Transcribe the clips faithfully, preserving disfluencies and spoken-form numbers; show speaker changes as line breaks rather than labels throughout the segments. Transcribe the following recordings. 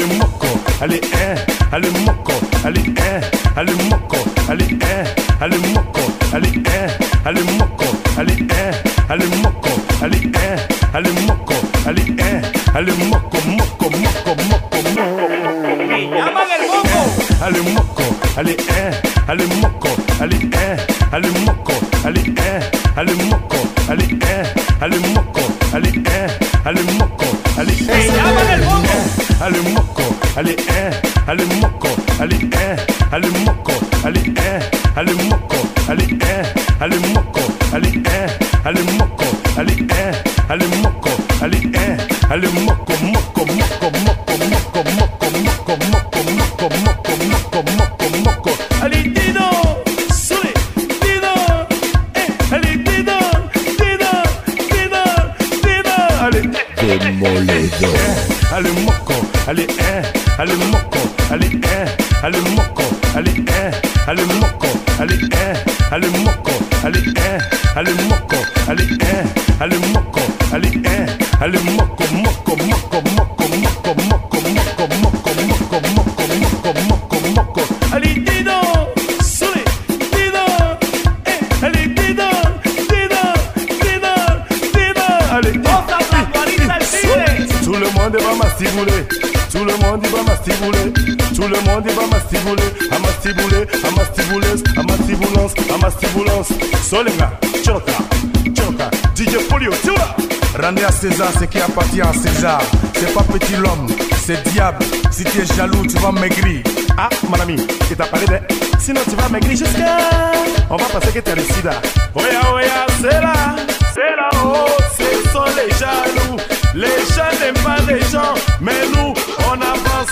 allez moko, allez hein, allez moko, allez hein, allez moko, allez hein, allez moko, allez hein, allez moko, allez hein, allez moko, allez hein, allez moko, allez hein, allez moko, moko, moko, moko, moko.
¡Llaman el moco!
Allez moko, allez hein, allez moko, allez hein, allez moko, allez hein, allez moko, allez hein, allez moko, allez hein, allez moko, allez hein,
llaman el moco!
allez moko, allez hein, allez moko, allez hein, allez moko, allez hein, allez moko, allez hein, allez moko, allez hein, allez moko, allez hein, allez moko, allez hein, allez moko, moko, moko, moko, moko, moko, moko, moko, moko, moko, moko, moko, moko. Allez Dino, soleil, Dino, eh, allez Dino, Dino, Dino, Dino, allez
Démoledor.
allez moko, allez hein, allez moko, allez hein, allez moko, allez hein, allez moko, allez hein, allez moko, allez hein, allez moko, allez hein, allez moko, allez hein, allez moko, moko, moko, moko, moko, moko, moko, moko, moko, moko, moko, moko, moko. Allez Dino, soleil, Dino, eh, allez Dino, Dino, Dino, Dino, allez.
¡Otra guarita el tigre!
Tout le monde va mastibouler, tout le monde va mastibouler, tout le monde va mastibouler, à mastibouler, à mastibouler, à mastiboulance, à mastiboulance. Solenga, choka, choka, D J Polio, tu vois.
Rendez à César ce qui appartient à César. C'est pas petit l'homme, c'est diable. Si tu es jaloux, tu vas maigrir.
Ah, mon ami, il t'a parlé de... Sinon tu vas maigrir jusqu'à... On va penser que t'es le sida. Oya, oya, c'est là, c'est là, oh, ce sont les jaloux. Les gens n'aiment pas les gens, mais nous, on avance.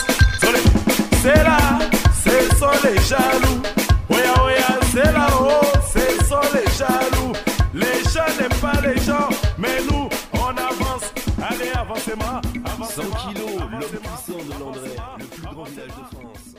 C'est là, ce sont les jaloux. Oya, oya, c'est là, oh, ce sont les jaloux. Les gens n'aiment pas les gens, mais nous, on avance. Allez, avancez-moi, avancez-moi.
cent kilos, l'homme
avancez-moi,
puissant de Landré,
avancez-moi,
le plus grand village de
avancez-moi.
France.